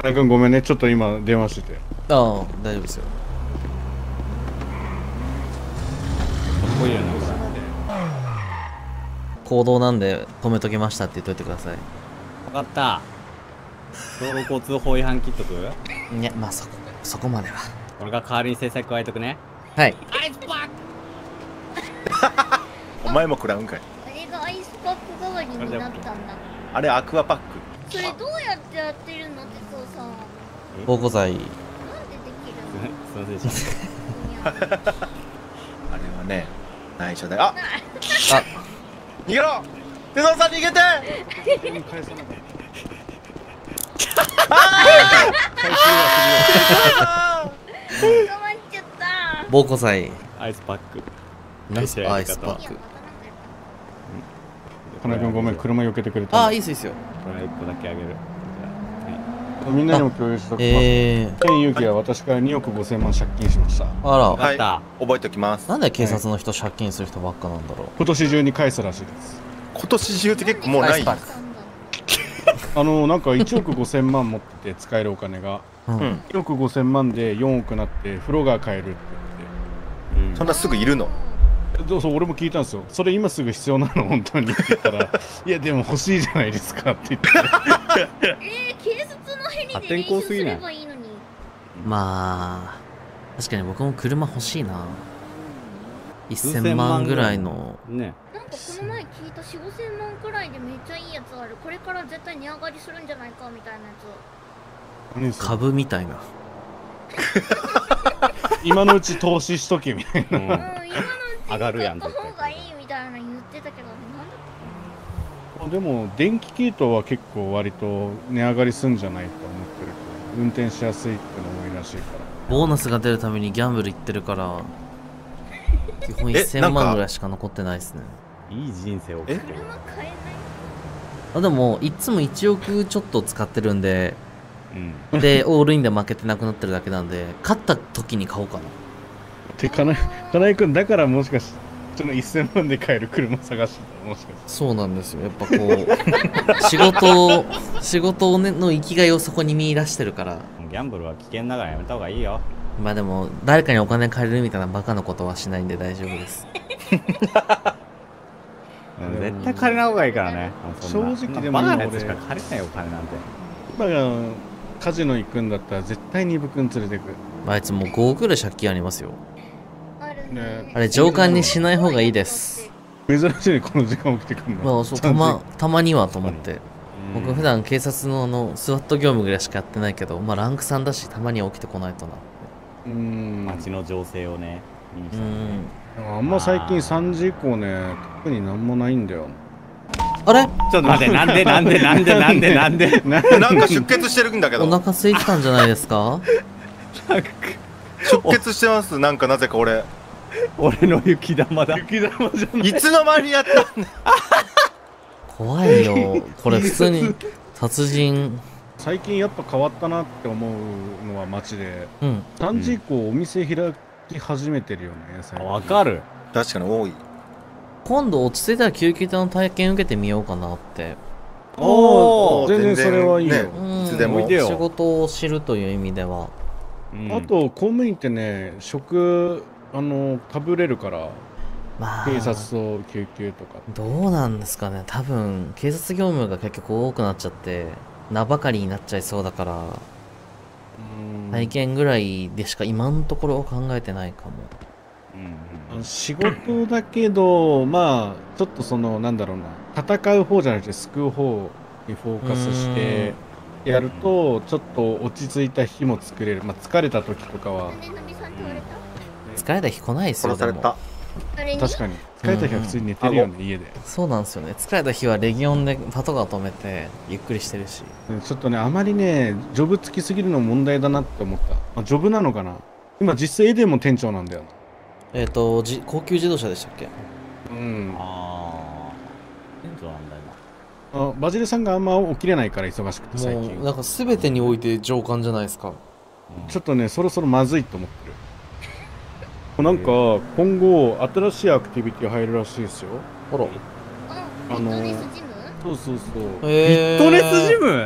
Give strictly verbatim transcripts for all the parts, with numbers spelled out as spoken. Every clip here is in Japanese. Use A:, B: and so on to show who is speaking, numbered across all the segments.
A: 金君ごめんね、ちょっと今電話してて。
B: ああ、大丈夫ですよ。
C: こういうの
B: 行動なんで止めときましたって言っといてください。
C: 分かった。道路交通法違反切っとく？
B: いや、まあそこ、そこまでは。
C: 俺が代わりに制裁加えとくね。
B: はい。
C: アイスパッ
D: お前も食らうんかい。
E: あれがアイスパック代わりになったんだ。
D: あれアクアパック。
E: それどうやってやってるの哲夫さん。
B: 暴行罪。
E: なんでできるの？
C: すいませんでし
D: あれはね、内緒だよ。あ、
B: あ、
D: 逃げろ。哲夫さん逃げて。
E: 捕まっちゃった。
B: 暴行罪。
C: た。アイスパック。
B: ナイスアイスパック。
A: 金君ごめん、車避けてくれた。
B: ああ、いいっすいいっすよ。
C: これいっこだけあげる。じゃあ、はい。
A: みんなにも共有しときます。
B: えー、
A: ケンユウキは私からにおくごせんまん借金しました。
B: あら、
C: 分かった。
D: 覚えておきます。
B: なんで警察の人借金する人ばっかなんだろう。
A: 今年中に返すらしいです。
D: 今年中って結構もうない。
B: アイスパック。
A: あのなんかいちおくごせんまん持ってて使えるお金が
B: うん。
D: うん。
A: いちおくごせんまんでよんおくなって風呂が買えるって
C: うん
D: そんなすぐいるの？
A: 言って、そうそう俺も聞いたんですよ。それ今すぐ必要なの本当にって言ったらいやでも欲しいじゃないですかって言って
E: えー、警察のヘリ
C: 破
E: で練習す
C: 天荒すぎない
E: ればいいのに。
B: まあ、確かに僕も車欲しいな。せんまんぐらいの。
C: ね。
E: なんかこの前聞いたよん、ごせんまんくらいでめっちゃいいやつある。これから絶対値上がりするんじゃないかみたいなや
A: 何それ
B: 株みたいな。
A: 今のうち投資しとけみたいな
C: うん。
E: つ。うん、今のうち
C: 上がるやん
E: に買った方がいいみたいなの言ってたけど、なんだ
A: でも電気系統は結構割と値上がりすんじゃないと思ってるけど、運転しやすいってのもいいらしいから。
B: ボーナスが出るためにギャンブル行ってるから、基本
D: え
B: せんまんぐらいしか残ってないですね。
C: いい人生を送ってる。
E: 車買えない。
B: あ、でも、いつもいちおくちょっと使ってるんで、
C: うん。
B: で、オールインで負けてなくなってるだけなんで、勝った時に買おうかな。
A: てかな金井君だからもしかしてそのせんまんで買える車探してたもしかして。
B: そうなんですよ。やっぱこう、仕事を、仕事をね、の生きがいをそこに見出してるから。
C: ギャンブルは危険だからやめた方がいいよ。
B: まあでも、誰かにお金借りるみたいなバカなことはしないんで大丈夫です。
C: うん絶対借りない方がいいからね。そんな
A: 正直でも
C: そんなバカなやつしか借りないよ、お金なんて。
A: 今がカジノ行くんだったら絶対にイブ君連れてく。
B: あいつもうごおくぐらい借金ありますよ。
E: ある
A: ね
E: ね。
B: あれ上官にしない方がいいです。
A: 珍しいねこの時間起きてくるの。
B: まあそう、たま、たまにはと思って。
C: うん
B: 僕普段警察のあの、スワット業務ぐらいしかやってないけど、まあランクさんだし、たまには起きてこないとな。
A: うーん。
C: 街の情勢をね、見に来
B: う
C: たんでね。
B: ん。
A: あんま最近さんじ以降ね特になんもないんだよ。
B: あれ
C: ちょっと待って、なんでなんでなんでなんでなんで
A: な
D: なんか出血してるんだけ
B: お
D: ど。
B: 腹空いてたんじゃないですか？
D: 出血してます。なんかなぜか俺。
C: 俺の雪玉だ。
A: 雪玉じゃない。
D: いつの間にやったんだ。
B: 怖いよ。これ普通に殺人。
A: 最近やっぱ変わったなって思うのは街で
B: うん。
A: さんじ以降お店開き始めてるよね最近。
C: わかる。
D: 確かに多い。
B: 今度落ち着いたら救急隊の体験受けてみようかなって。
A: おー全然それはいいよ、
D: ね
B: うん
D: いつでも
C: おいでよ
B: 仕事を知るという意味では。
C: うん
A: あと公務員ってね食あのかぶれるから
B: まあ、
A: 警察と救急とか。
B: どうなんですかね。多分、警察業務が結局多くなっちゃって、名ばかりになっちゃいそうだから、
A: うん
B: 体験ぐらいでしか今のところ考えてないかも。
C: うんうん
A: 仕事だけどまあちょっとそのなんだろうな戦う方じゃなくて救う方にフォーカスしてやるとちょっと落ち着いた日も作れる。まあ疲れた時とかは
E: なんでナビさんって言われた？
B: 疲れた日来ないですよ、でも。
D: 殺された。
E: あれに
A: 確かに疲れた日は普通に寝てるよね、家で。
B: そうなんですよね。疲れた日はレギオンでパトカー止めて、ゆっくりしてるし。
A: うんちょっとねあまりねジョブつきすぎるのも問題だなって思った。まあ、ジョブなのかな。今実際エデンも店長なんだよな。
B: えっ、とじ、高級自動車でしたっけ？
A: うん
C: ああ。店長なんだ今。
A: あバジルさんがあんま起きれないから忙しくて最
B: もう、
A: 近
B: なんか全てにおいて上官じゃないですか。
A: ちょっとねそろそろまずいと思ってる。なんか今後新しいアクティビティ入るらしいですよ。
B: あら。
E: あ、フィットネスジム？
A: そうそうそう。
B: え
C: フィットネスジム？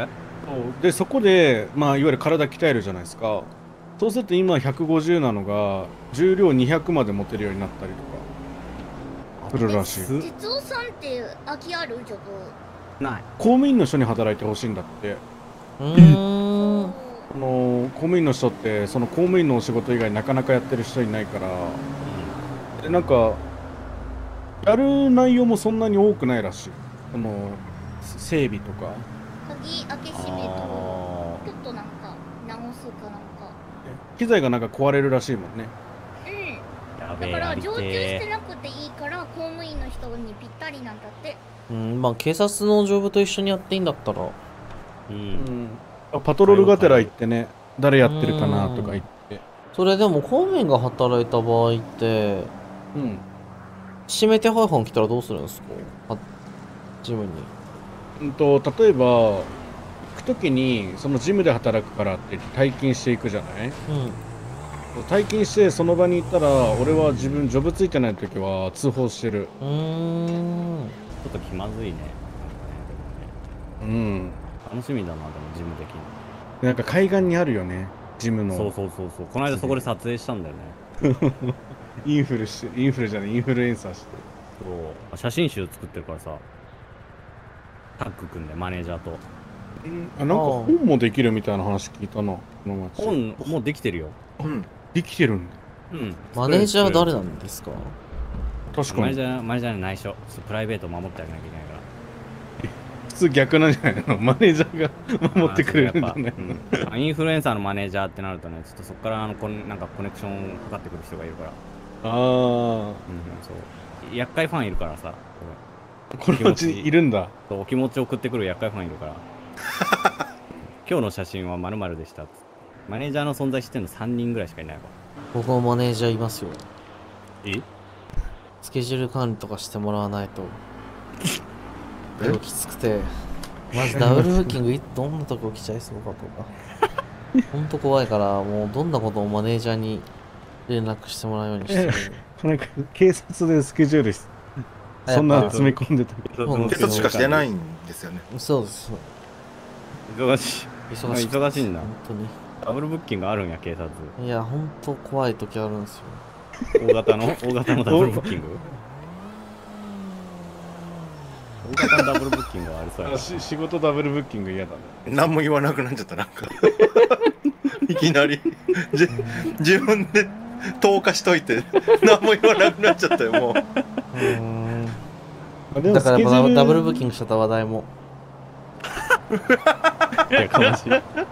A: そうでそこで、まあ、いわゆる体鍛えるじゃないですか。そうすると今ひゃくごじゅうなのが重量にひゃくまで持てるようになったりとかするらしい。
C: す
E: 哲夫さんって空きあるジョブ？
C: ない。
A: 公務員の人に働いてほしいんだって。
B: うーん。
A: あの公務員の人ってその公務員のお仕事以外なかなかやってる人いないから、でなんかやる内容もそんなに多くないらしい。あの整備とか
E: 鍵開け閉めと
C: あ
E: ちょっとなんか直すかなんか。
A: 機材がなんか壊れるらしいもんね。
E: うん。
C: ーやべえ、
E: だから
C: やりて
E: 常駐して
C: え。
E: なくていいから公務員の人にぴったりなんだって。
B: うん、まあ警察のジョブと一緒にやっていいんだったら。
C: う。
A: うんん、パトロールがてら行ってね、誰やってるかなとか言って。
B: それでも公務員が働いた場合って、
A: うん
B: 指名手配犯来たらどうするんですか？はジムに。
A: うんと例えば行く時にそのジムで働くからって言って退勤していくじゃない。
B: うん。
A: 退勤してその場に行ったら俺は自分ジョブついてない時は通報してる。
B: うーん。
C: ちょっと気まずいね。
A: うん
C: なんかね、でもね。楽しみだな、でもジムできる
A: なんか海岸にあるよね、ジム
C: の。そう
A: の。
C: そうそうそう。この間そこで撮影したんだよね。
A: インフルしてインフルじゃないインフルエンサーして。
C: そう。写真集作ってるからさ。タッグ組んで、マネージャーと。
A: あ、なんか本もできるみたいな話聞いたな、この町。
C: 本、もうできてるよ。
D: うん。
A: できてるんだ。
C: うん。
B: マネージャーは誰なんですか？
A: 確かに。
C: マネージャー、マネージャーに内緒。ちょっとプライベートを守ってあげなきゃいけないから。
A: 普通逆なんじゃないの？マネージャーが守ってくれるんじゃないの？
C: やっぱうんインフルエンサーのマネージャーってなるとね、ちょっとそこからあのこんなんかコネクションかかってくる人がいるから。
A: あ
C: うん、そう。厄介ファンいるからさ。
A: あ、この町にいるんだ。
C: そうお気持ち送ってくる厄介ファンいるから。今日の写真は〇〇でした。マネージャーの存在知ってんのさんにんぐらいしかいないわ。
B: 僕もマネージャーいますよ。
C: え
B: スケジュール管理とかしてもらわないと。でもきつくて。まずダブルブッキングいどんなとこ来ちゃいそうかとか。ほんと怖いから、もうどんなこともマネージャーに連絡してもらうようにしてる。
A: なんか警察でスケジュールしそんな詰め込んでたけど。
B: そう
D: 警察しかしてないんですよね。
B: そうです。
C: 忙しい。
B: 忙しい。
C: 忙しいんだ
B: 本当に。
C: ダブルブッキングあるんや、警察。
B: いや、ほんと怖い時あるんですよ。
C: 大型の大型のダブルブッキング大型のダブルブッキングはありそうやな。
A: し仕事ダブルブッキング嫌だね。
D: 何も言わなくなっちゃった、なんか。いきなりじ自分で投下しといて、何も言わなくなっちゃったよ、もう。
B: うーん。
A: あでも
B: だから
A: スケジュール
B: ダブルブッキングしちゃった話題も。
C: いや、かましい。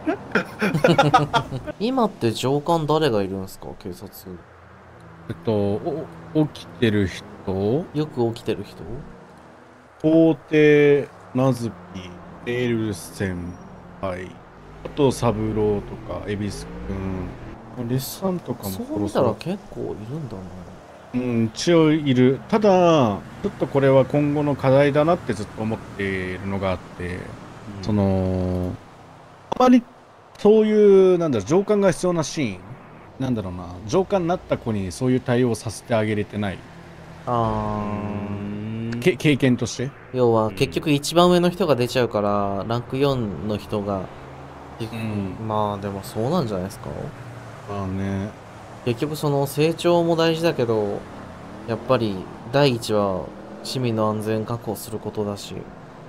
B: 今って上官誰がいるんですか、警察。
A: えっとお起きてる人、
B: よく起きてる人。
A: 法廷ナズピ、エルセンはいあとサブローとか恵比寿くん、レッサンとかも
B: そう見たら結構いるんだな。
A: うん一応いる。ただちょっとこれは今後の課題だなってずっと思っているのがあって、そのあまりそういうなんだろう上官が必要なシーン、なんだろうな、上官になった子にそういう対応をさせてあげれてない、
B: あー。
A: け経験として。
B: 要は結局一番上の人が出ちゃうからランクよんの人が、
A: うん
B: まあでもそうなんじゃないですか。
A: まあね、
B: 結局その成長も大事だけどやっぱり第一は市民の安全確保することだし、うん、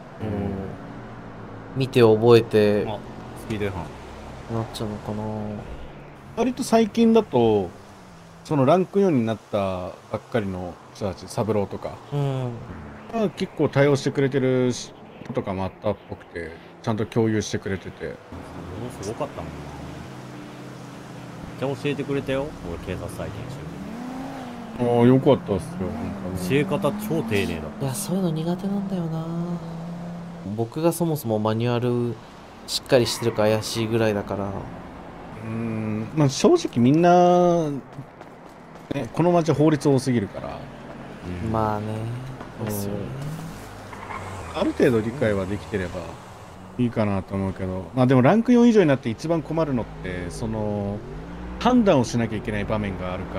B: 見て覚えて
C: あ、スピード違反。
B: なっちゃうのかな。
A: 割と最近だとそのランクよんになったばっかりの人たち、サブローとか
B: うん
A: が結構対応してくれてる人とかもあったっぽくて、ちゃんと共有してくれてて、
C: もうすごかったもんな。めっちゃ教えてくれたよ、俺警察再研
A: ああよかったっすよ本
C: 修。教え方超丁寧だっ
B: いやそういうの苦手なんだよな。僕がそもそもマニュアルしっかりしてるか怪しいぐらいだから。
A: 当に。うーん、まあ正直みんな、ね、この町法律多すぎるから
C: た。うん
B: まあねですよね。
A: ある程度理解はできてればいいかなと思うけど、まあでもランクよん以上になって一番困るのってその判断をしなきゃいけない場面があるから、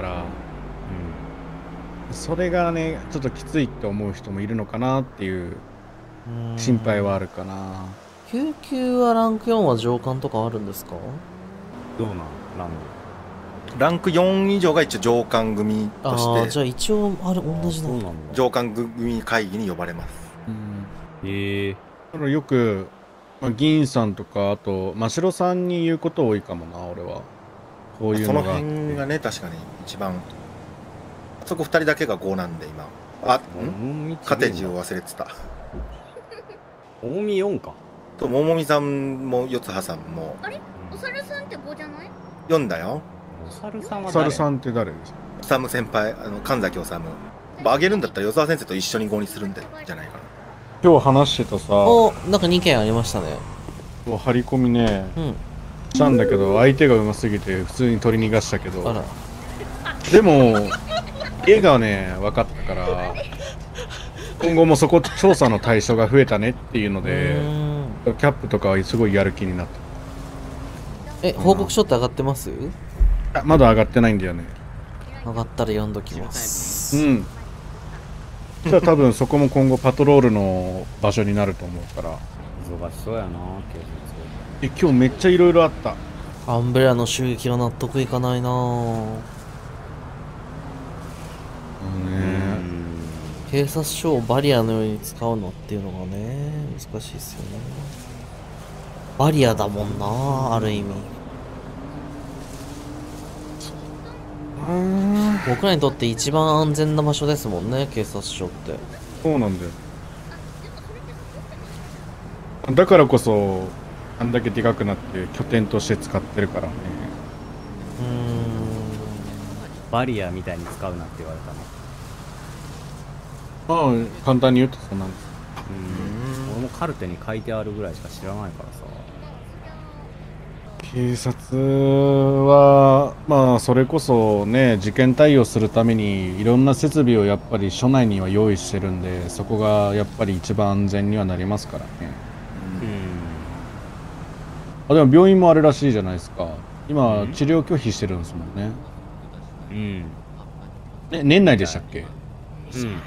A: それがねちょっときついって思う人もいるのかなっていう
B: うん
A: 心配はあるかな。
B: 救急はランクよんは上官とかあるんですか？
C: どうなんラン
D: ランクよん以上が一応上官組と
B: ああ、
D: して
B: じゃあ一応あれ同じなんだ。
C: そうなんだ。
D: 上官組会議に呼ばれます。
A: うん
C: へえ。
A: だからよく、まあ、議員さんとかあと真城さんに言うこと多いかもな俺は。こういう
D: その
A: のがあって
D: 辺がね確かに一番。あそこふたりだけがごなんで今。あ、んカテージを忘れてた。
C: 大見よんか。
D: と桃美さんも四葉さんも
E: あれお猿さんってごじゃない？
D: よんだよ。
C: お猿さんは
A: お
C: 誰？
A: 猿さんって誰ですか？
D: 修先輩、あの神崎治。あげるんだったら与沢先生と一緒にごにするんじゃないかな。
A: 今日話してたさ、
B: お、なんかにけんありましたね。
A: 張り込みね、
B: うん。
A: したんだけど、相手がうますぎて普通に取り逃がしたけど、
B: あら。
A: でも、絵がね、分かったから、今後もそこ調査の対象が増えたねっていうの
B: う
A: で、
B: ーん
A: キャップとかはすごいやる気になっ
B: え、報告書って上がってます？
A: た。あまだ上がってないんだよね。
B: 上がったら読んどきます。
A: うん。じゃあ多分そこも今後パトロールの場所になると思うから。
C: 忙しそうやな、警
A: え、今日めっちゃいろいろあった。
B: アンブレラの襲撃が納得いかないなぁ。
A: うん
C: 察。
A: ね
B: 警察署をバリアのように使うのっていうのがね、難しいですよね。バリアだもんな、ある意味。
A: あ
B: 僕らにとって一番安全な場所ですもんね、警察署って。
A: ーそうなんだよ。だからこそ、あんだけでかくなって拠点として使ってるからね。
B: うーん。
C: バリアみたいに使うなって言われたの。
A: まあ、簡単に言うとそうなんです。
C: うん。俺もカルテに書いてあるぐらいしか知らないからさ。
A: 警察は、まあ、それこそね、事件対応するためにいろんな設備をやっぱり署内には用意してるんで、そこがやっぱり一番安全にはなりますからね。
C: うん。
A: あ、でも病院もあれらしいじゃないですか。今、
C: うん
A: 治療拒否してるんですもんね。
C: うん。
A: ね、年内でしたっけ？
C: うん。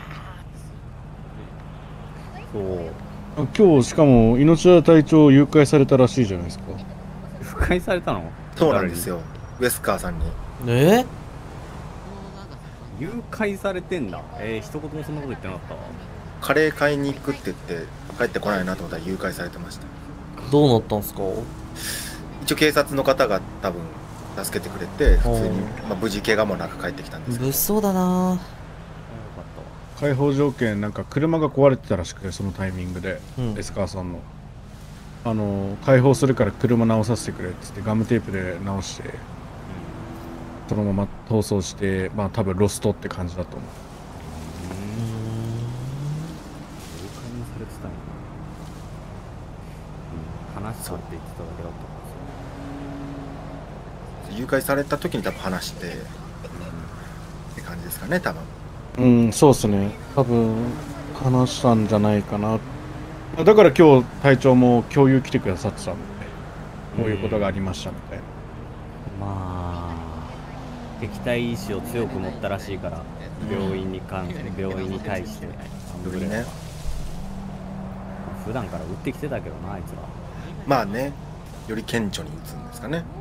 C: そう。
A: 今日しかも命田隊長誘拐されたらしいじゃないですか。
C: 不快されたの？
D: そうなんですよ。ウェスカーさんに。
B: え
C: 誘拐されてんだ。えー、一言もそんなこと言ってなかったわ。
D: カレー買いに行くって言って帰ってこないなと思ったら誘拐されてました。
B: どうなったんすか？
D: 一応警察の方が多分助けてくれて普通に、
B: うん
D: まあ、無事怪我もなく帰ってきたんですけど、
B: 物騒だなぁ。
C: よかったわ。
A: 解放条件、なんか車が壊れてたらしくて、そのタイミングで、
B: うん
A: エスカーさんの。あの、解放するから車直させてくれっつってガムテープで直して、そのまま逃走して、まあ多分ロストって感じだと思う。
B: うーん。
C: 誘拐もされてたんやな。うん。話したって言ってただけだったんですよ。
D: 誘拐された時に多分話してって感じですかね多分。
A: うん、そうっすね。多分、話したんじゃないかな。だから今日隊長も共有来てくださってたんで、こういうことがありましたみたいな。
C: まあ、敵対意志を強く持ったらしいから、病院に関して、病院に対して、アンブレラは
D: ね
C: 普段から撃ってきてたけどな、あいつら。
D: まあねより顕著に打つんですかね。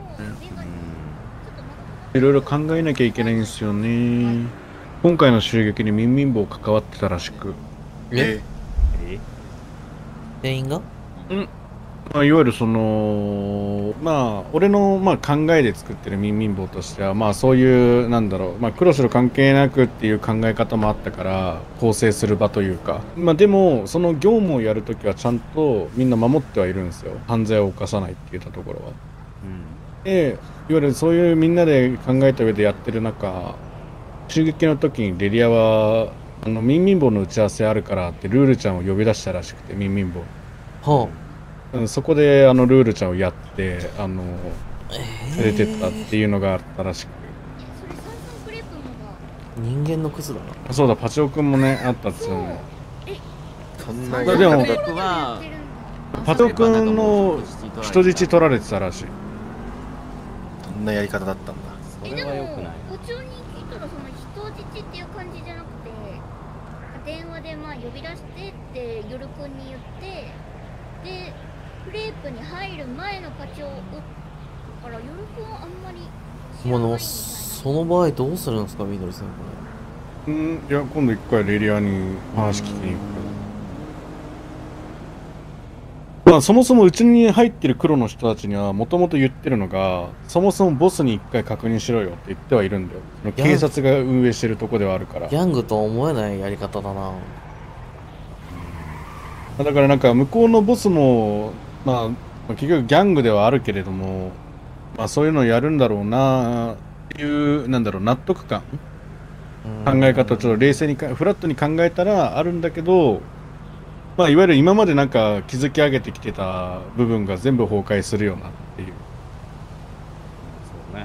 A: いろいろ考えなきゃいけないんですよね。今回の襲撃にミンミンボウ関わってたらしく、
B: え
C: え
B: 全員が？
A: まあ、いわゆるそのまあ俺のまあ考えで作ってるミンミンボウとしては、まあそういうなんだろう、まあ黒白関係なくっていう考え方もあったから構成する場というか、まあでもその業務をやるときはちゃんとみんな守ってはいるんですよ。犯罪を犯さないって言ったところは。
C: うん。
A: で、いわゆるそういうみんなで考えた上でやってる中、襲撃の時にレリアはあのミンミンボウの打ち合わせあるからってルールちゃんを呼び出したらしくて、ミンミンボウ。
B: は
A: うんそこであのルールちゃんをやってあの
B: あ。
A: 連れてったっていうのがあったらしく、
E: それサンサンクレープのが
B: 人間のクズだな。
A: そうだパチオくんもねあったっつうのね。
D: そんな
A: だでも
E: やってるんだ。
A: パチオくんの人質取られてたらしい。
D: そんなやり方だったんだ。
C: それは良くない。
E: 部長に聞いたらその人質っていう感じじゃなくて電話でまあ呼び出してって夜くんに言ってでクレープに入る前の勝ちを打ったから、ヨルフはあんまり知ら
B: もうでも
E: ないみたいな。
B: その場合どうするんですか、みどりさんこ
A: うんいや今度一回レリアに話聞きに行く。まあそもそもうちに入ってる黒の人たちにはもともと言ってるのが、そもそもボスに一回確認しろよって言ってはいるんだよ。
B: や
A: 警察が運営してるとこではあるから。
B: れ。ギャングとは思えないやり方だな。
A: だからなんか向こうのボスも、まあ、まあ結局ギャングではあるけれども、まあそういうのをやるんだろうなっていう、なんだろう、納得感、考え方をちょっと冷静にか、フラットに考えたらあるんだけど、まあいわゆる今までなんか築き上げてきてた部分が全部崩壊するよなっていう。
C: そうね。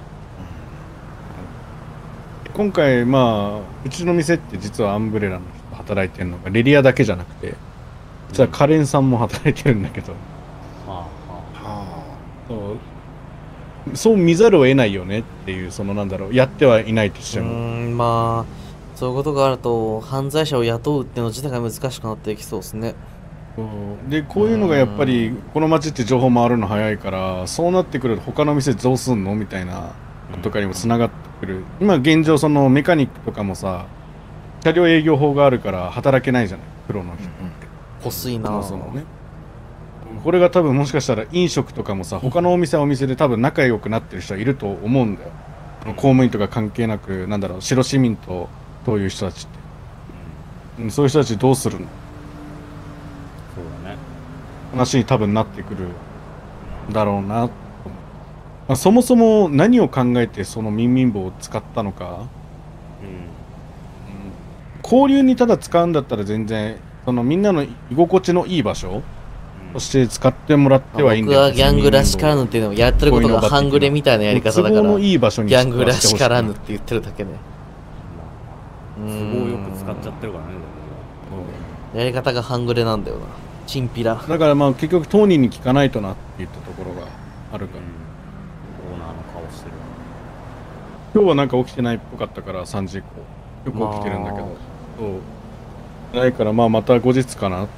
A: 今回まあ、うちの店って実はアンブレラの人働いてるのがレリアだけじゃなくて、実はカレンさんも働いてるんだけど、
C: はあは
D: は
A: そうそう見ざるを得ないよねっていう、そのなんだろう、やってはいないとして
B: う
A: も。
B: ーん、まあそういうことがあると犯罪者を雇うっていうの自体が難しくなっていきそうですね。
A: そうでこういうのがやっぱりこの街って情報回るの早いから、そうなってくると他の店どうすんのみたいなこととかにもつながってくる。今現状そのメカニックとかもさ、車両営業法があるから働けないじゃない、プロの人。
B: こすいな
A: そもそもね。これが多分もしかしたら飲食とかもさ、他のお店はお店で多分仲良くなってる人はいると思うんだよ。公務員とか関係なく、なんだろう、白市民とそういう人たちって、うんそういう人たちどうするの
C: そうだね。
A: 話に多分なってくるだろうなと思う。まあ、そもそも何を考えてそのミンミン棒を使ったのか、
C: うん。
A: 交流にただ使うんだったら全然そのみんなの居心地のいい場所として使ってもらってはいいんだよ。
B: 僕はギャングらしからぬっていうのをやってることが半グレみたいなやり方だから、
A: 都合のいい場所に
B: ギャングらしからぬっ
A: 使
B: て言ってるだけね。
C: 都合よく使っちゃってるからね。
B: やり方が半グレなんだよな。チンピラ。
A: だからまあ結局当人に聞かないとなって言ったところがあるから、
C: オーナーの顔してる。
A: 今日はなんか起きてないっぽかったからさんじ以降よく起きてるんだけど、
B: まあ
A: そうないからまあまた後日かなっていう。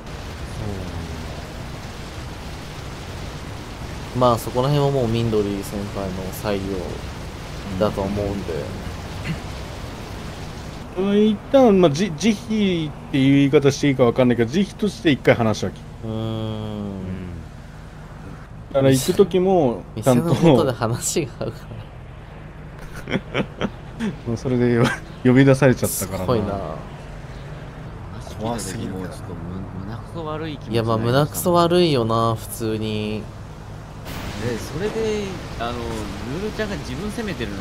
B: まあそこら辺はもうミンドリー先輩の裁量だと思うんで、
A: うん一旦まあじ慈悲っていう言い方していいかわかんないけど、慈悲として一回話は聞く。
B: うーん。
A: だから行く時もちゃん
B: 店のことで
A: と
B: 話が合うから
A: もうそれで呼び出されちゃった
B: す
A: から
B: ごいな。
D: 怖すぎる
F: もうちょっとむ胸くそ悪い気持ち
B: いやまあ胸くそ悪いよな普通に。
F: でそれであのルールちゃんが自分責めてるのが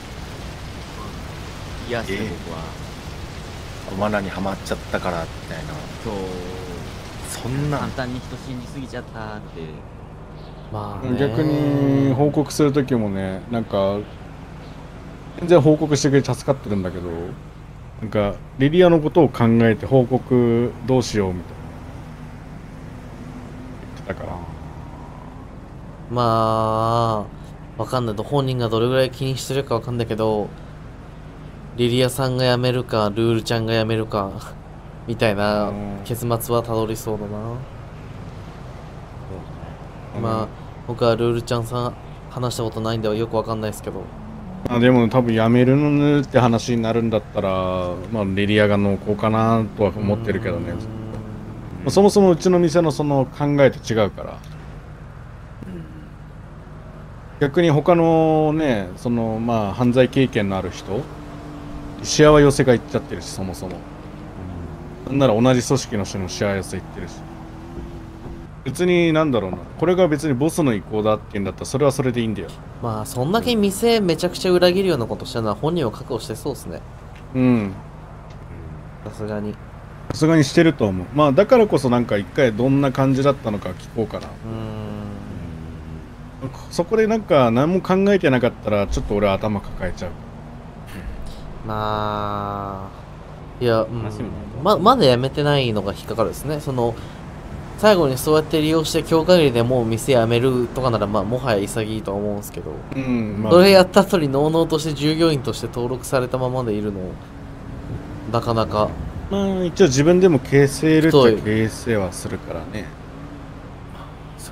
F: 嫌して、
D: ええ
F: 僕は
D: 罠にはまっちゃったからみたいな。
F: そう
D: そんな
F: 簡単に人信じすぎちゃったって
B: まあね
A: 逆に報告する時もね、なんか全然報告してくれて助かってるんだけど、なんかリリアのことを考えて報告どうしようみたいな言ってたから。
B: まあわかんないと本人がどれぐらい気にしてるかわかんないけど、リリアさんが辞めるかルールちゃんが辞めるかみたいな
A: うん
B: 結末はたどりそうだな。まあ僕はルールちゃんさん話したことないんではよくわかんないですけど、
A: あでも多分やめるのって話になるんだったら、まあリリアが濃厚かなとは思ってるけどね。そもそもうちの店のその考えと違うから。逆に他のね、そのまあ犯罪経験のある人、しわ寄せがいっちゃってるし、そもそも。なんなら同じ組織の人のしわ寄せいってるし。別になんだろうな、これが別にボスの意向だっていうんだったらそれはそれでいいんだよ。
B: まあそんだけ店めちゃくちゃ裏切るようなことしたのは本人を覚悟してそうですね、
A: うん。
B: さすがに。
A: さすがにしてると思う。まあだからこそなんか一回どんな感じだったのか聞こうかな。
B: うーん
A: そこでなんか何も考えてなかったらちょっと俺は頭抱えちゃう。
B: まあいや、うん
C: 話も
B: ままだやめてないのが引っかかるですね。その最後にそうやって利用して今日限りでもう店辞めるとかならまあもはや潔いとは思うんですけど、
A: うん、まあ
B: それやった後にのうのうとして従業員として登録されたままでいるのなかなか。
A: まあ一応自分でも形成るっちゃ
B: 太い
A: 形成はするからね。
D: そ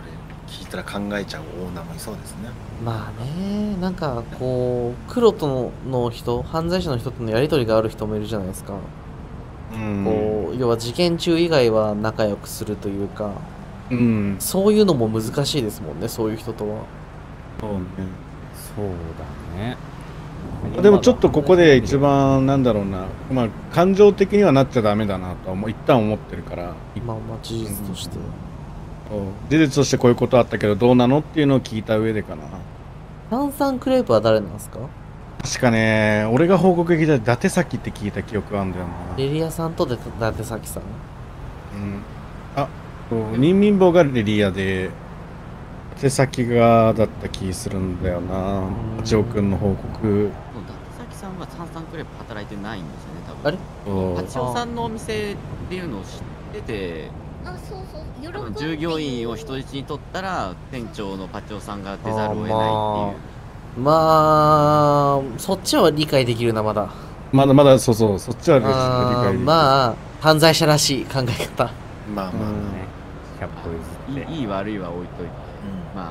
D: ったら考えちゃうオーナーもいそうですね。
B: まあね、なんかこう黒とのの人、犯罪者の人とのやり取りがある人もいるじゃないですか。
A: うん
B: こう要は事件中以外は仲良くするというか、
A: うん
B: そういうのも難しいですもんね、そういう人とは。
A: そうね。
C: そうだね。
A: でもちょっとここで一番なんだろうな、まあ感情的にはなっちゃダメだなとは思う一旦思ってるから、
B: まあまあ事実として。
A: 事実としてこういうことあったけどどうなのっていうのを聞いた上でかな。
B: 炭酸クレープは誰なんですか？
A: 確かね、俺が報告聞いたら伊達崎って聞いた記憶あるんだよな。
B: レリアさんとで伊達崎さん。
A: うん、あ、そう任民坊がレリアで伊達崎がだった気するんだよな。八尾くんの報告。
F: もう伊達崎さんは炭酸クレープ働いてないんですよね、多分。
B: あれ
A: そう
F: 八尾さんのお店っていうのを知ってて、
E: あ、そうそう、喜
F: 多分
E: んで
F: 従業員を人質に取ったら店長のパチオさんが出ざるを得ないっていう。
B: まあそっちは理解できるな、まだ。
A: まだまだそうそう、そっちは理
B: あー
A: 解できる。
B: まあ犯罪者らしい考え方。
D: まあまあまあ、
A: うん
C: ひゃっぽ譲って
F: いいいい悪いは置いといて、ま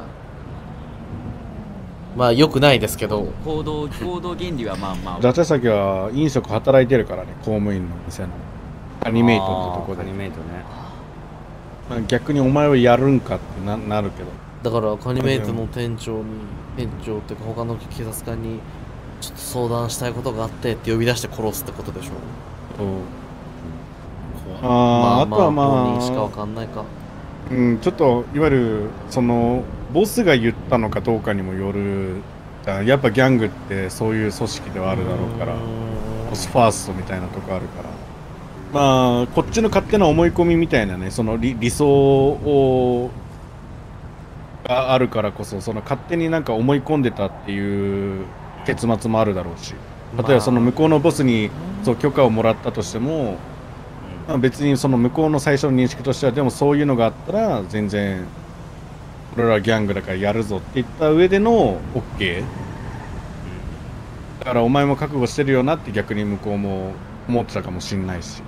B: まあ良くないですけ
F: あ
B: ど、
F: 行動行動原理はまあまあ
A: 伊達崎は飲食働いてるからね、公務員の店のアニメイトってとこで
C: アニ。メイトね。
A: まあ逆にお前はやるんかってななるけど。
B: だからカニメイトの店長に店長っていうか他の警察官にちょっと相談したいことがあってって呼び出して殺すってことでしょ。
A: そう
D: 怖い。
A: あー、あとはま
B: 本人しかわ
A: あ、
B: かんないか。
A: うん、ちょっといわゆるそのボスが言ったのかどうかにもよる。やっぱギャングってそういう組織ではあるだろうから、ボスファーストみたいなとこあるから、まあこっちの勝手な思い込みみたいなね、その理理想をがあるからこそ、その勝手になんか思い込んでたっていう結末もあるだろうし、例えばその向こうのボスにそう許可をもらったとしても、まあ、別にその向こうの最初の認識としては、でもそういうのがあったら全然俺らはギャングだからやるぞって言った上での OK だから、お前も覚悟してるよなって逆に向こうも思ってたかもしんないし、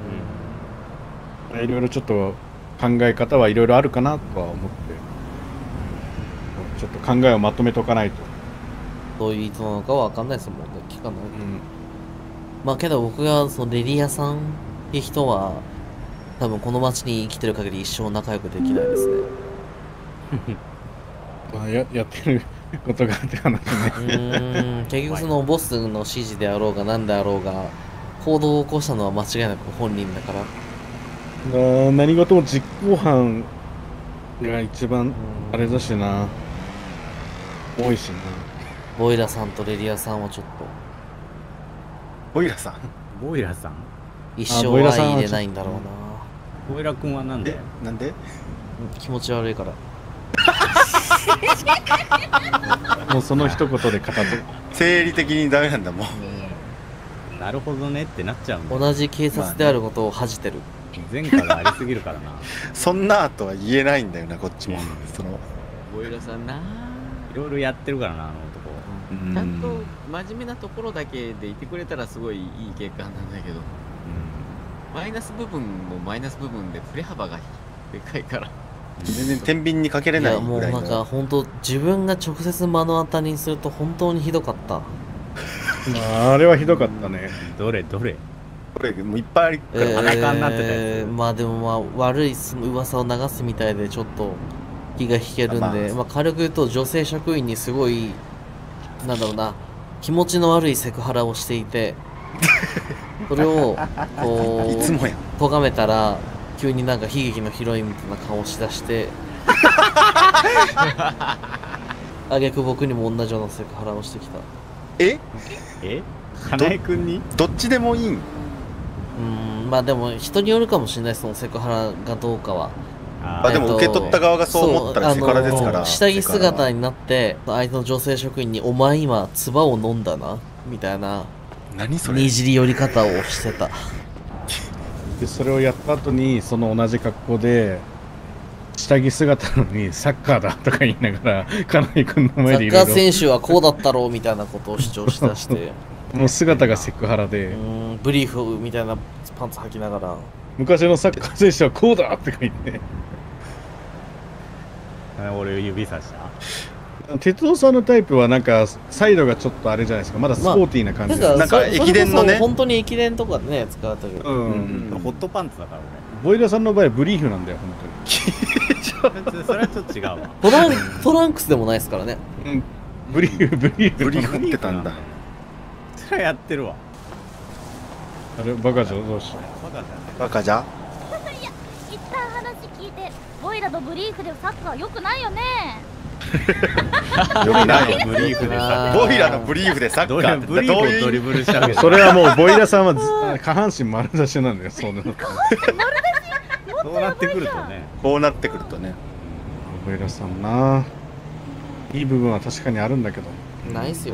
A: いろいろちょっと考え方はいろいろあるかなとは思って、ちょっと考えをまとめとかないと。
B: どういう意図なのかはわかんないですもんね、聞かないと。
A: うん
B: まあけど僕がそのレリアさんって人は多分この街に生きてる限り一生仲良くできないですね。
A: まあ、ややってることがあって話ね。
B: うーん結局そのボスの指示であろうが何であろうが行動を起こしたのは間違いなく本人だから。
A: あー何事も実行犯が一番あれだしな、多いしな。
B: ボイラさんとレリアさんはちょっと
D: ボイラさん。
C: ボイラさん
B: 一
A: あボイ
B: 生
A: ラさんは
B: 相入れないんだろうな。
C: ボイラ君はなんで
D: え、なんで？
B: うん気持ち悪いから。
A: もうその一言で片付
D: 生理的にダメなんだもん。
C: なるほどねってなっちゃうんだよ。
B: 同じ警察であることを恥じてる。
C: 前科がありすぎるからな。
D: そんなとは言えないんだよな、こっちも。その、
F: ボイラさんな、
C: いろいろやってるからな、あの男。
F: ちゃんと真面目なところだけでいてくれたらすごいいい警官なんだけど、マイナス部分もマイナス部分で振れ幅がでかいから。
D: 全然天秤にかけれ
B: い
D: ない
B: やもうなんか
D: ぐらいの。
B: 本当自分が直接目の当たりにすると本当にひどかった。
A: あれはひどかったね。
C: どれどれ
D: これもういっぱいあるから、
C: え裸になってたやつ
B: えーまあでもまあ悪いその噂を流すみたいでちょっと気が引けるんで、
D: まあ
B: まあ軽く言うと女性職員にすごいなんだろうな気持ちの悪いセクハラをしていて、それをこう
D: いつもやん。
B: 咎めたら急になんか悲劇のヒロインみたいな顔をしだしてあげく僕にも同じようなセクハラをしてきた。
D: え
C: え花江君に
D: どっちでもいいん？
B: うーんまあでも人によるかもしれないそのセクハラがどうかは。
C: あ
D: あでも受け取った側がそう思ったら
B: そう
D: セクハラですから。
B: あの下着姿
D: に。
B: になって相手の女性職員に「お前今唾を飲んだな」みたいな
D: 何それ
B: に？じり寄り方をしてた。
A: でそれをやった後にその同じ格好で下着姿なのにサッカーだとか言いながら金井君の
B: サ
A: 前でいろい
B: ッカー選手はこうだったろうみたいなことを主張しだして
A: ろもう姿がセクハラ
B: う
A: で、
B: ーんブリーフみたいなパンツ履きながら
A: 昔のサッカー選手はこうだとか言って、
C: 俺指さした
A: 鉄道さんのタイプはなんかサイドがちょっとあれじゃないですか、まだスポーティーな感じで、
D: なんか駅伝のね
B: 本当に駅伝とかでね使われてる。
A: うん、
D: うん
C: ホットパンツだから
A: ボイラーさんの場合はブリーフなんだよ本
C: 俺それはちょっと違うわ
B: トラントランクスでもないですからね。
A: 当に、うん、ブリーフブリーフ
D: ブリーフってたんだ。
C: それはやってるわ
A: あれバカじゃんどうした
D: バカじゃ
E: 言った話聞いてボイラとブリーフでサッカー良くないよね。
D: よくない
C: ブリーフでさ
D: ボイラのブリーフでサッカ
C: どういう
D: ーって
C: ブリーフをドリ
D: う
C: ブルしたわけ
A: それはもうボイラーさんはず下半身丸出しなんだよそうなの
C: そうなってくるとね
D: こうなってくるとね。
A: ボイラーさんないい部分は確かにあるんだけど、
B: ないっすよ。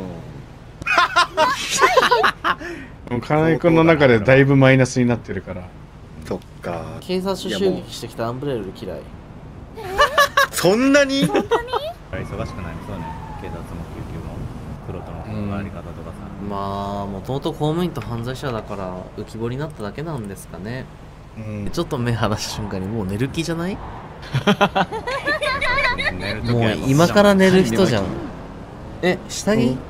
A: もう金井君の中でだいぶマイナスになってるから。
D: そっか。
B: 警察襲撃してきたアンブレル嫌い。
D: そんなに
C: 忙しくないそうね警察も救急も黒との関わり方とかさ、
B: まあもともと公務員と犯罪者だから浮き彫りになっただけなんですかね。
A: うん
B: ちょっと目離した瞬間にもう寝る気じゃない？
C: 寝る時
B: もう
C: は
B: 今から寝る人じゃん。え、下着？
C: ん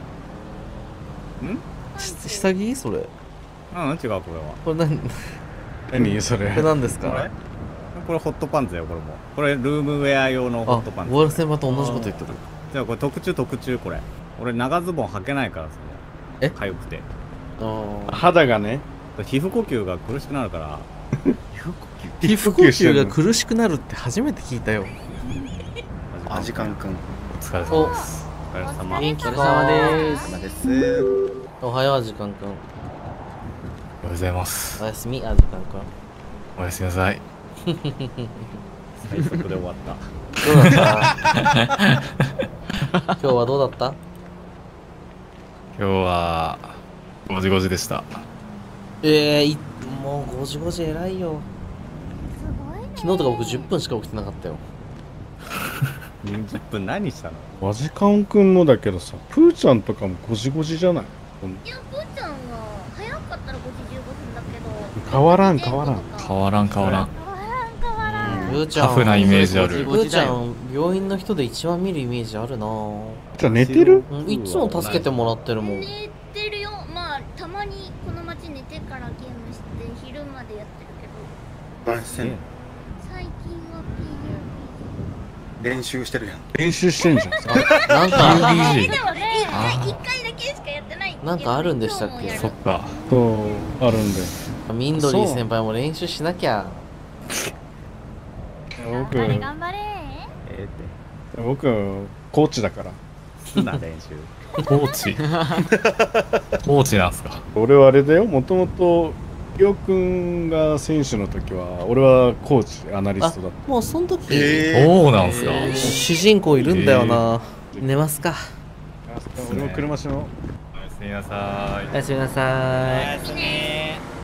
B: し下着それ？
C: うん違うこれは
B: これ何？
A: 何それ
B: これ何です
C: これ
B: か？
C: これホットパンツだよこれもこれルームウェア用のホ
B: あ
C: ットパン、ツ
B: ゴール先輩と同じこと言ってる。
C: じゃあこれ特注特注これ俺長ズボン履けないからさ
B: え
C: かゆくて
B: あ
A: 肌がね
C: 皮膚呼吸が苦しくなるから
B: 皮膚呼吸が苦しくなるって初めて聞いたよ。
D: アジカンくん。
C: お疲れ様
B: お、
C: ですお疲れ様
E: お疲れ
B: お疲れ
E: 様
B: 様
E: で
B: です。
D: 様です。
B: おはよう、アジカンくん。
G: おはようございます。
B: おやすみ、アジカンくん。
G: おやすみなさい。
C: 最速で終わった
B: どうだった今日はどうだった？
G: 今日はごじごじでした。
B: ええー、いもうごじごじ偉いよ。
E: すごいね。
B: 昨日とか僕じゅっぷんしか起きてなかったよ。
C: じゅっぷん何したの
A: マジカンくんもだけどさ、プーちゃんとかもごじごじじゃない？
E: いやプーちゃんは早かったらごじじゅうごふんだけど
A: 変わらん変わらん。
G: 変わらん変わらん。
E: 変わらん変わらん。
B: プーちゃん
G: タフなイメージある
B: プーちゃん病院の人で一番見るイメージあるなぁ。
A: じゃあ寝てる？
B: うんいつも助けてもらってるもん。
E: 寝てるよ。まあたまにこの街寝てからゲームして昼までやってるけど、
D: 何してんの
E: 最近は
D: 練習してるやん。
A: 練習してんじゃん。
B: なんか
G: ピーユービージー
E: ピーユービージー。でもね、
G: あー
E: 一回だけしかやってない。
B: なんかあるんでしたっけ
E: 今日もやる
G: そっか。
A: そうあるんだよ。
B: ミンドリー先輩も練習しなきゃ。
A: 僕
E: 頑張れ頑張れ。
C: えーって
A: 僕コーチだから。
C: すな練習
G: コーチ。コーチなんすか。
A: 俺はあれだよ。もともとりょうくんが選手の時は俺はコーチアナリ
B: あ
A: ストだっ、
B: もうその時、
D: え
G: そうなんすか。
B: 主人公いるんだよな。寝ますか。
A: た。俺も車しの。
G: おやすみなさい
B: お。やすみなさーい。
C: すみ